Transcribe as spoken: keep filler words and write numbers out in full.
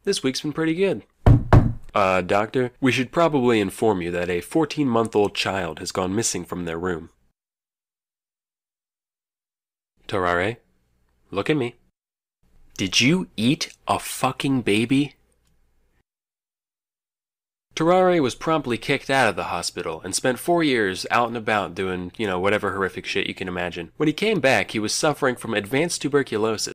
This week's been pretty good. Uh, doctor, we should probably inform you that a fourteen-month-old child has gone missing from their room. Tarrare, look at me. Did you eat a fucking baby? Tarrare was promptly kicked out of the hospital and spent four years out and about doing, you know, whatever horrific shit you can imagine. When he came back, he was suffering from advanced tuberculosis.